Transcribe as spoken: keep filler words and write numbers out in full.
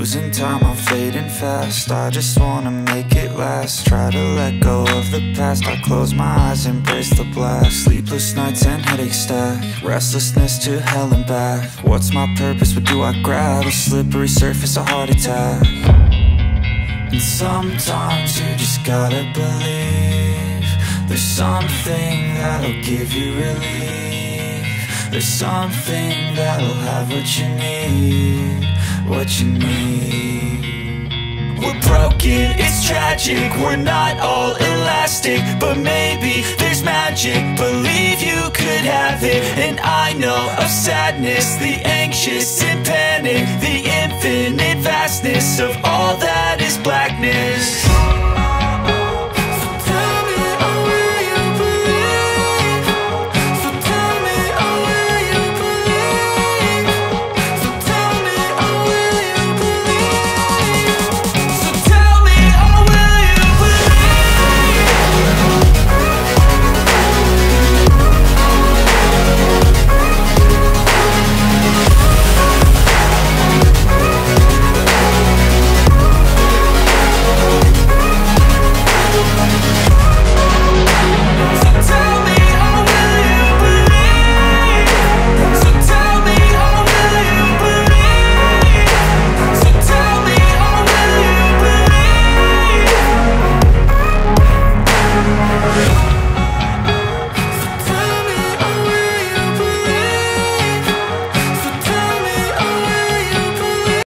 losing time, I'm fading fast. I just wanna make it last. Try to let go of the past. I close my eyes, embrace the blast. Sleepless nights and headaches stack. Restlessness to hell and back. What's my purpose, what do I grab? A slippery surface, a heart attack. And sometimes you just gotta believe there's something that'll give you relief. There's something that'll have what you need, what you need. We're broken, it's tragic, we're not all elastic, but maybe there's magic. Believe you could have it. And I know of sadness, the anxious and panic, the infinite vastness of all that is blackness.